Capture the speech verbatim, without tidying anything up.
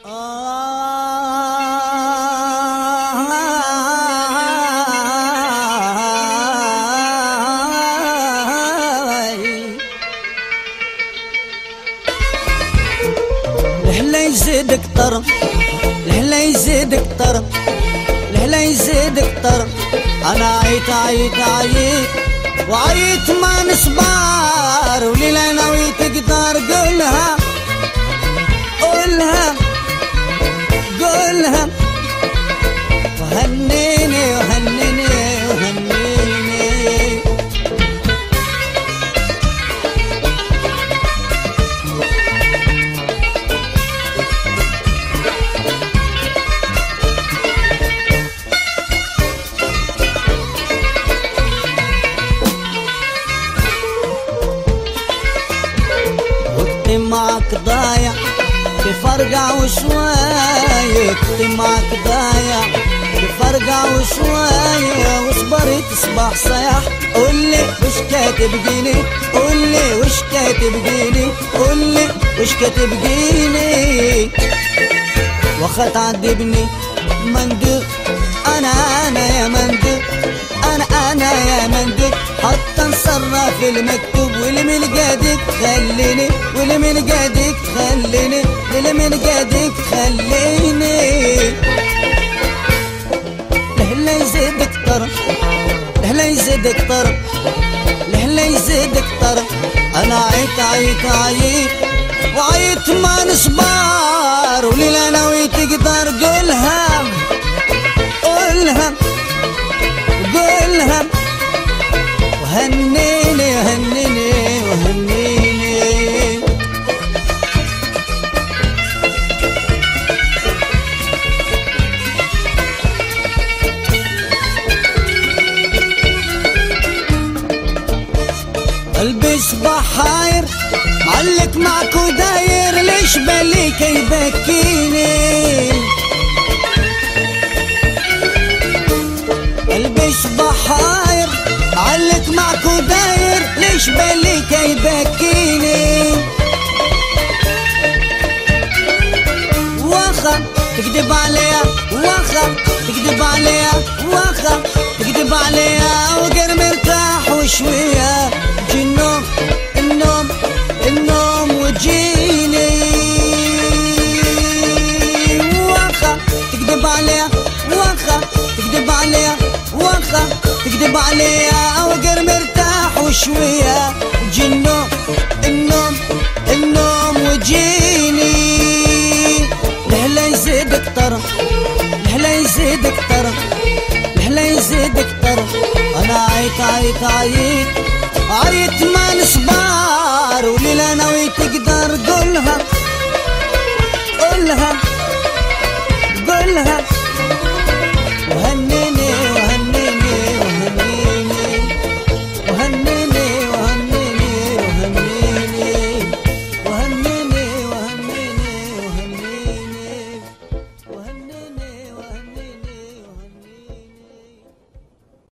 الهلا يزيد كتر، الهلا يزيد كتر، الهلا يزيد كتر. انا عيت عيت عيت وعيت ما نصبر، وليلة ناوي تقدر قولها قولها قولها وهنيني وهنيني وهنيني. وقتي معك ضايع بفرقع وشوية، وقتي معك ضايع بفرقع وشوية، واصبري تصبح صياح. قولي وش كاتب جيني، قولي وش كاتب جيني، قولي وش كاتب جيني. وخا تعذبني مندوق، انا انا يا مندوق، انا انا يا مندوق. حتى نصرف المكتوب واللي من قادك خليني، واللي من قادك خليني، واللي من قادك خليني. الهلا يزيد كتر، الهلا يزيد كتر، الهلا يزيد كتر. انا عيت عيت عيت وعيت ما نصبر، وليلة ناوي تقدر قولها قولها قولها وهنيني وهنيني وهنيني. قلبي صباح حاير معلق معك وداير، ليش بالك يبكيني. قلبي صباح حاير معلق معك وداير، ليش بالك يبكيني. واخا تكذب عليا، واخا تكذب عليا، واخا تكذب عليا. وقر مرتاح وشوية جي النوم النوم النوم وجيني. واخا تكذب عليا، واخا تكذب عليا، واخا تكذب عليا. وقر مرتاح وشوية جي النوم النوم النوم وجيني. الهلا يزيد كتر، الهلا يزيد كتر، الهلا يزيد كتر. انا عيت عيت عيت عيت ما نصبر، وليلة ناوي تقدر قولها قولها قولها